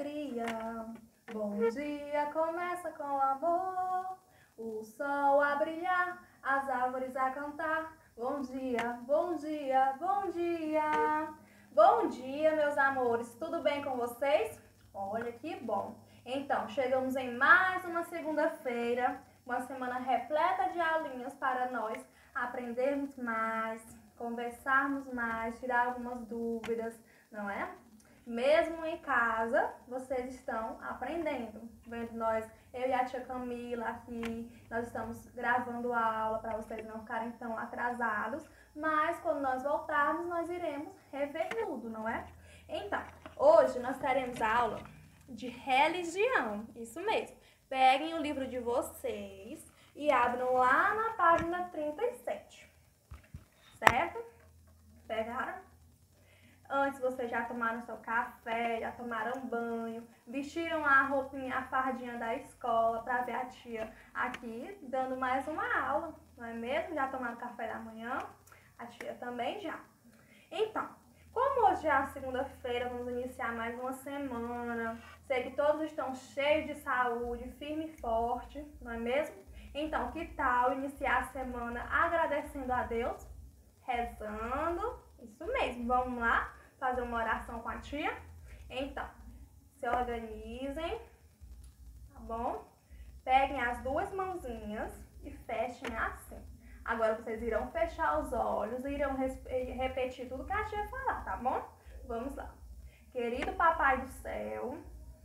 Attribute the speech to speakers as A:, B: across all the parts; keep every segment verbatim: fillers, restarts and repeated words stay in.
A: alegria. Bom dia começa com amor, o sol a brilhar, as árvores a cantar. Bom dia, bom dia, bom dia. Bom dia, meus amores, tudo bem com vocês? Olha que bom. Então, chegamos em mais uma segunda-feira, uma semana repleta de aulinhas para nós aprendermos mais, conversarmos mais, tirar algumas dúvidas, não é? Mesmo em casa, vocês estão aprendendo. Vendo nós, eu e a tia Camila aqui, nós estamos gravando a aula para vocês não ficarem tão atrasados, mas quando nós voltarmos, nós iremos rever tudo, não é? Então, hoje nós teremos aula de religião, isso mesmo. Peguem o livro de vocês e abram lá na página trinta e sete, certo? Pegaram? Antes vocês já tomaram seu café, já tomaram banho, vestiram a roupinha, a fardinha da escola para ver a tia aqui dando mais uma aula, não é mesmo? Já tomaram café da manhã? A tia também já. Então, como hoje é a segunda-feira, vamos iniciar mais uma semana. Sei que todos estão cheios de saúde, firme e forte, não é mesmo? Então, que tal iniciar a semana agradecendo a Deus, rezando? Isso mesmo, vamos lá fazer uma oração com a tia? Então, se organizem, tá bom? Peguem as duas mãozinhas e fechem assim. Agora vocês irão fechar os olhos e irão repetir tudo que a tia falar, tá bom? Vamos lá. Querido Papai do Céu,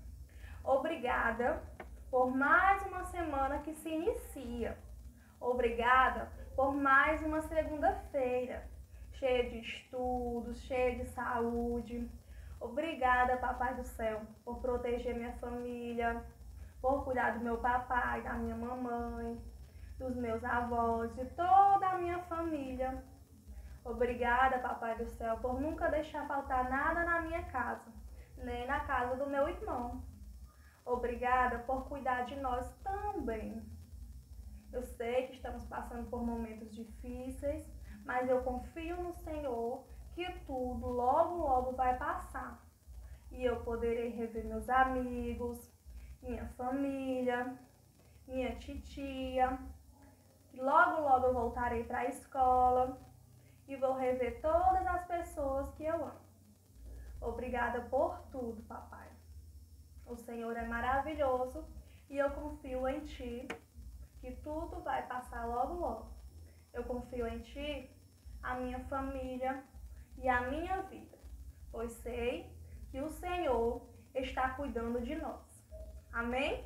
A: obrigada por mais uma semana que se inicia. Obrigada por mais uma segunda-feira, cheia de estudos, cheia de saúde. Obrigada, Papai do Céu, por proteger minha família, por cuidar do meu papai, da minha mamãe, dos meus avós, de toda a minha família. Obrigada, Papai do Céu, por nunca deixar faltar nada na minha casa, nem na casa do meu irmão. Obrigada por cuidar de nós também. Eu sei que estamos passando por momentos difíceis, mas eu confio no Senhor que tudo logo, logo vai passar. E eu poderei rever meus amigos, minha família, minha titia. Logo, logo eu voltarei para a escola e vou rever todas as pessoas que eu amo. Obrigada por tudo, papai. O Senhor é maravilhoso e eu confio em Ti, que tudo vai passar logo, logo. Eu confio em Ti, a minha família e a minha vida, pois sei que o Senhor está cuidando de nós. Amém?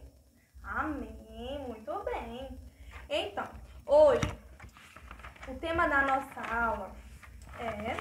A: Amém. Muito bem. Então, hoje, o tema da nossa aula é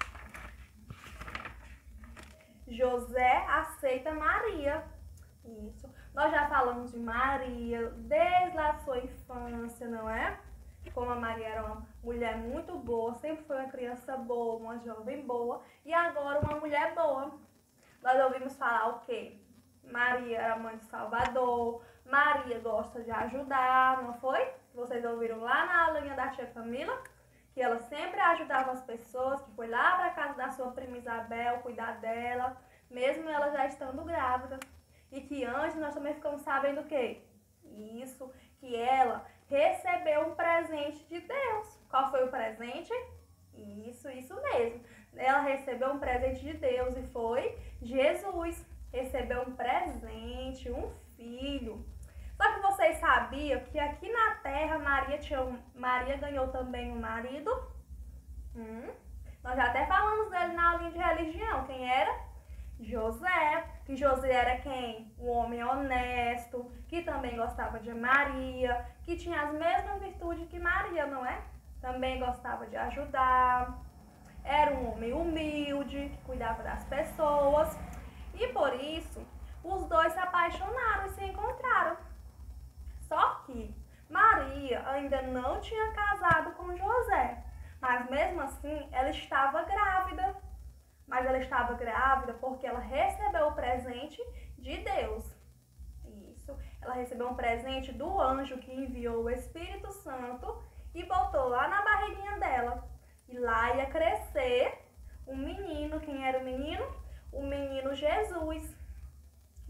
A: José aceita Maria. Isso. Nós já falamos de Maria desde a sua infância, não é? Como a Maria era uma mulher muito boa, sempre foi uma criança boa, uma jovem boa, e agora uma mulher boa. Nós ouvimos falar o quê? Maria era mãe de Salvador, Maria gosta de ajudar, não foi? Vocês ouviram lá na aulinha da tia Camila, que ela sempre ajudava as pessoas, que foi lá para casa da sua prima Isabel cuidar dela, mesmo ela já estando grávida. E que antes nós também ficamos sabendo o quê? Isso, que ela recebeu um presente de Deus. Qual foi o presente? Isso, isso mesmo. Ela recebeu um presente de Deus e foi Jesus. Recebeu um presente, um filho. Só que vocês sabiam que aqui na terra Maria, tinha um, Maria ganhou também um marido? Hum, nós já até falamos dele na aulinha de religião. Quem era? José. Que José era quem? Um homem honesto, que também gostava de Maria, que tinha as mesmas virtudes que Maria, não é? Também gostava de ajudar. Era um homem humilde, que cuidava das pessoas. E por isso, os dois se apaixonaram e se encontraram. Só que Maria ainda não tinha casado com José, mas mesmo assim ela estava grávida. Mas ela estava grávida porque ela recebeu o presente de Deus. Isso, ela recebeu um presente do anjo que enviou o Espírito Santo e botou lá na barriguinha dela. E lá ia crescer um menino. Quem era o menino? O menino Jesus.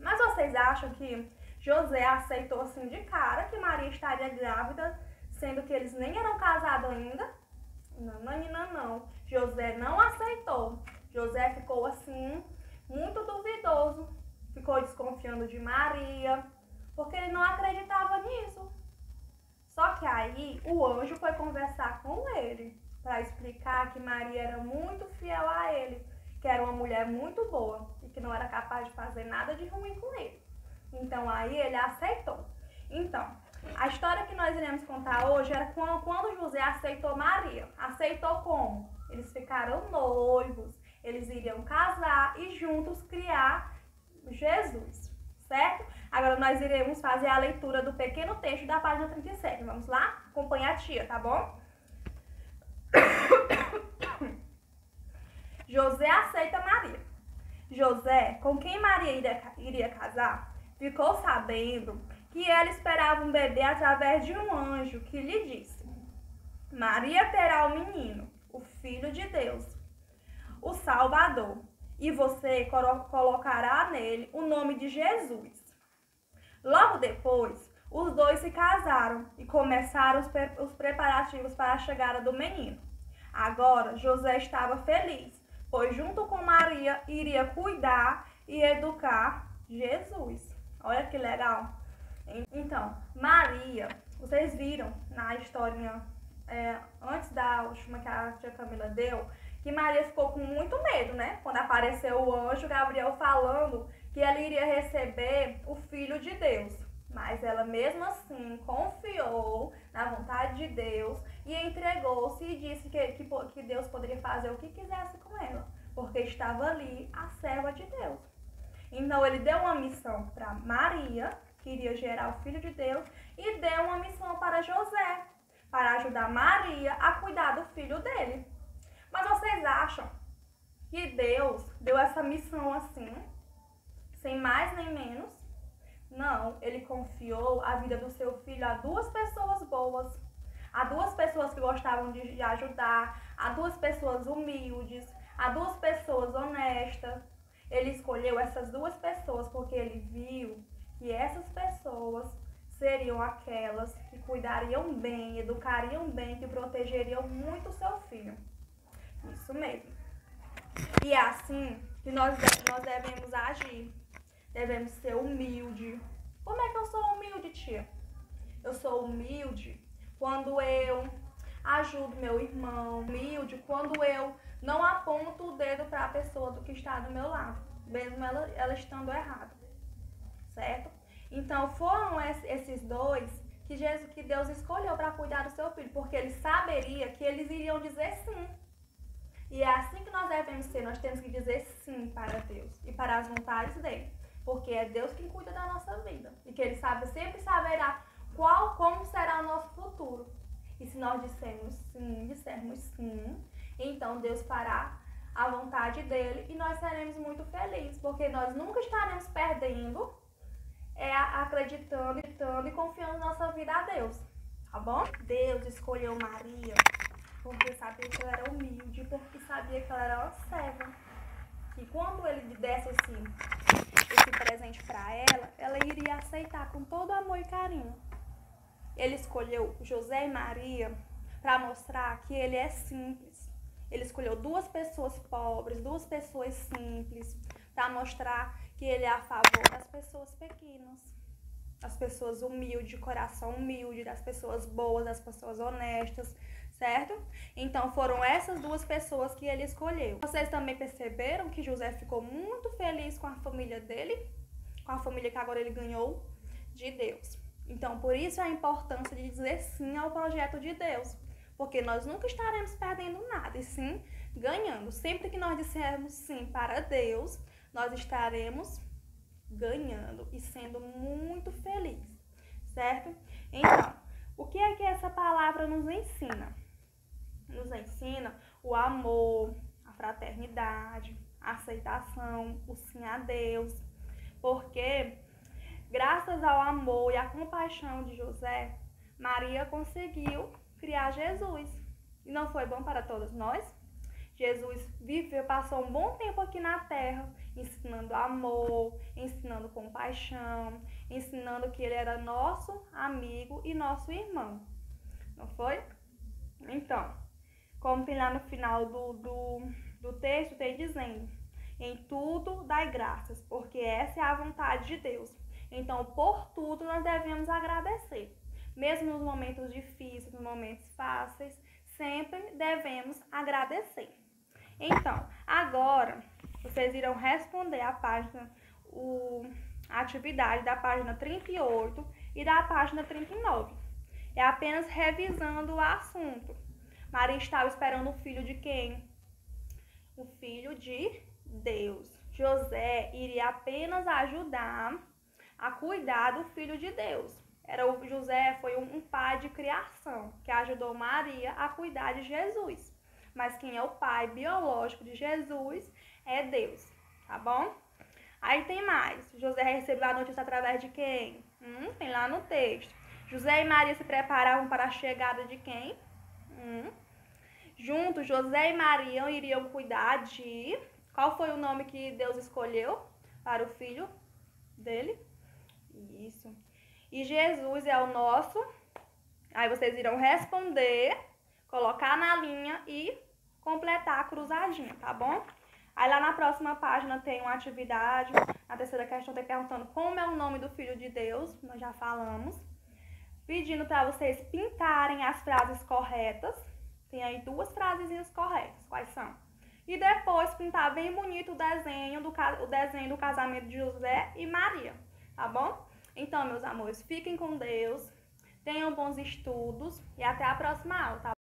A: Mas vocês acham que José aceitou assim de cara que Maria estaria grávida, sendo que eles nem eram casados ainda? Não, não, não. José não aceitou. José ficou assim, muito duvidoso. Ficou desconfiando de Maria, porque ele não acreditava nisso. Só que aí o anjo foi conversar com ele para explicar que Maria era muito fiel a ele, que era uma mulher muito boa e que não era capaz de fazer nada de ruim com ele. Então aí ele aceitou. Então, a história que nós iremos contar hoje era quando José aceitou Maria. Aceitou como? Eles ficaram noivos, eles iriam casar e juntos criar Jesus, certo? Agora nós iremos fazer a leitura do pequeno texto da página trinta e sete. Vamos lá? Acompanhe a tia, tá bom? José aceita Maria. José, com quem Maria iria, iria casar, ficou sabendo que ela esperava um bebê através de um anjo que lhe disse: Maria terá um menino, o Filho de Deus, o Salvador, e você colocará nele o nome de Jesus. Logo depois, os dois se casaram e começaram os, pre os preparativos para a chegada do menino. Agora, José estava feliz, pois junto com Maria iria cuidar e educar Jesus. Olha que legal! Então, Maria, vocês viram na historinha é, antes da última que a tia Camila deu, que Maria ficou com muito medo, né? Quando apareceu o anjo Gabriel falando que ela iria receber o Filho de Deus. Mas ela mesmo assim confiou na vontade de Deus e entregou-se e disse que, que, que Deus poderia fazer o que quisesse com ela, porque estava ali a serva de Deus. Então ele deu uma missão para Maria, que iria gerar o Filho de Deus, e deu uma missão para José, para ajudar Maria a cuidar do filho dele. Mas vocês acham que Deus deu essa missão assim, sem mais nem menos? Não, ele confiou a vida do seu filho a duas pessoas boas, a duas pessoas que gostavam de ajudar, a duas pessoas humildes, a duas pessoas honestas. Ele escolheu essas duas pessoas porque ele viu que essas pessoas seriam aquelas que cuidariam bem, educariam bem, que protegeriam muito o seu filho. Isso mesmo. E é assim que nós, nós devemos agir. Devemos ser humilde. Como é que eu sou humilde, tia? Eu sou humilde quando eu ajudo meu irmão. Humilde quando eu não aponto o dedo para a pessoa do que está do meu lado, mesmo ela, ela estando errada. Certo? Então foram esses dois que, Jesus, que Deus escolheu para cuidar do seu filho, porque ele saberia que eles iriam dizer sim. E é assim que nós devemos ser, nós temos que dizer sim para Deus e para as vontades dele, porque é Deus quem cuida da nossa vida e que ele sabe, sempre saberá qual, como será o nosso futuro. E se nós dissermos sim, dissermos sim, então Deus fará a vontade dele e nós seremos muito felizes, porque nós nunca estaremos perdendo, é, acreditando, acreditando e confiando nossa vida a Deus, tá bom? Deus escolheu Maria porque sabia que ela era humilde, porque sabia que ela era uma serva. E quando ele desse esse, esse presente para ela, ela iria aceitar com todo amor e carinho. Ele escolheu José e Maria para mostrar que ele é simples. Ele escolheu duas pessoas pobres, duas pessoas simples, para mostrar que ele é a favor das pessoas pequenas, das pessoas humildes, de coração humilde, das pessoas boas, das pessoas honestas, certo? Então foram essas duas pessoas que ele escolheu. Vocês também perceberam que José ficou muito feliz com a família dele, com a família que agora ele ganhou de Deus. Então por isso a importância de dizer sim ao projeto de Deus, porque nós nunca estaremos perdendo nada, e sim ganhando. Sempre que nós dissermos sim para Deus, nós estaremos ganhando e sendo muito felizes, certo? Então, o que é que essa palavra nos ensina? Nos ensina o amor, a fraternidade, a aceitação, o sim a Deus, porque graças ao amor e à compaixão de José, Maria conseguiu criar Jesus. E não foi bom para todos nós? Jesus viveu, passou um bom tempo aqui na terra, ensinando amor, ensinando compaixão, ensinando que ele era nosso amigo e nosso irmão. Não foi? Então, como tem lá no final do, do, do texto, tem dizendo: em tudo dai graças, porque essa é a vontade de Deus. Então, por tudo nós devemos agradecer. Mesmo nos momentos difíceis, nos momentos fáceis, sempre devemos agradecer. Então, agora, vocês irão responder a página, o, a atividade da página trinta e oito e da página trinta e nove. É apenas revisando o assunto. Maria estava esperando o filho de quem? O filho de Deus. José iria apenas ajudar a cuidar do filho de Deus. Era o José foi um, um pai de criação que ajudou Maria a cuidar de Jesus. Mas quem é o pai biológico de Jesus é Deus, tá bom? Aí tem mais. José recebeu a notícia através de quem? Hum, tem lá no texto. José e Maria se preparavam para a chegada de quem? Hum. Juntos, José e Maria iriam cuidar de... Qual foi o nome que Deus escolheu para o filho dele? Isso. E Jesus é o nosso... Aí vocês irão responder, colocar na linha e completar a cruzadinha, tá bom? Aí lá na próxima página tem uma atividade. Na terceira questão tem perguntando como é o nome do filho de Deus. Nós já falamos. Pedindo para vocês pintarem as frases corretas. Tem aí duas frasezinhas corretas. Quais são? E depois pintar bem bonito o desenho do, o desenho do casamento de José e Maria. Tá bom? Então, meus amores, fiquem com Deus. Tenham bons estudos. E até a próxima aula, tá?